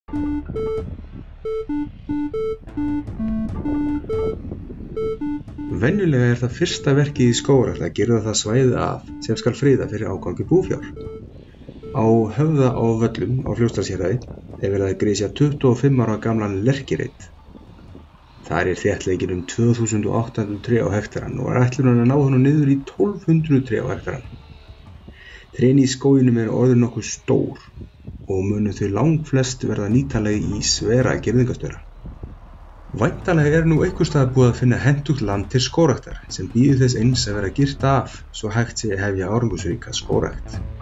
Venjulega það fyrsta verkið í skógrækt að girða það svæðið af sem skal friða fyrir ágangi búfjár. Á Höfða á Völlum á Fljótsdalshéraði er verið að grisja 25 ára gamlan lerkireit. Þar er þéttleikinn 2800 tré á hektarann og er ætlunin að ná honum niður í 1200 tré á hektarann. Trén í skóginum eru orðin nokkuð stór og munu þau langflest verða nýtanleg í svera girðingastöra. Væntanlega er nú einhversstaðar búið að finna hentugt land til skógræktar sem bíður þess eins að vera girt af svo hægt sé að hefja árangursríka skógrækt.